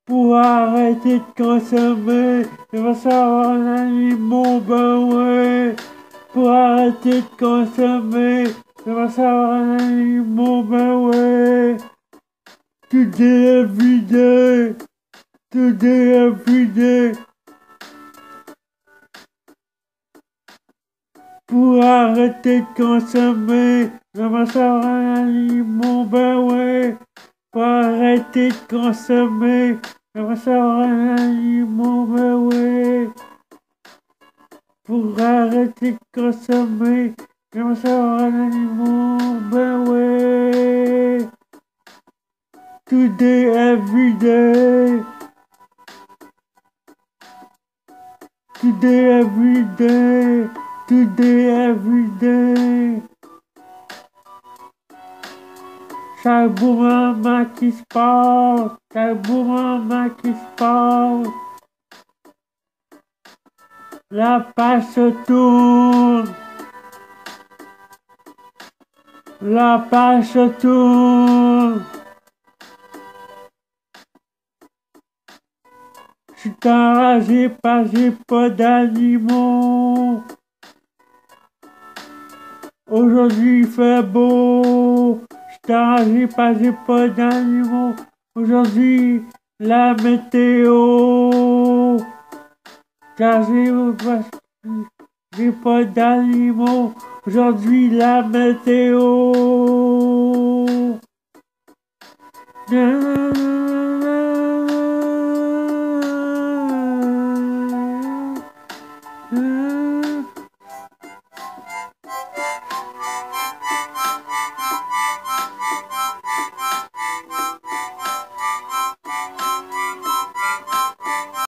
pour arrêter de consommer, il va savoir un animal, ben ouais, pour arrêter de consommer, il va savoir un animal, ben ouais, today every day, today every day, pour arrêter de consommer, il va savoir un animal, ben ouais, pour arrêter de consommer, il va savoir un animal, ben ouais. Pour arrêter de consommer, j'aimerais savoir un animal, ben ouais. Today, every day. Today, every day. Today, every day. Chaque beau moment qui se passe, chaque beau moment qui se passe. La page se tourne, la page se tourne. Je suis enragé parce que j'ai pas d'animaux. Aujourd'hui il fait beau. Je suis enragé parce que j'ai pas d'animaux. Aujourd'hui la météo. Car j'ai pas d'animaux. Aujourd'hui la météo.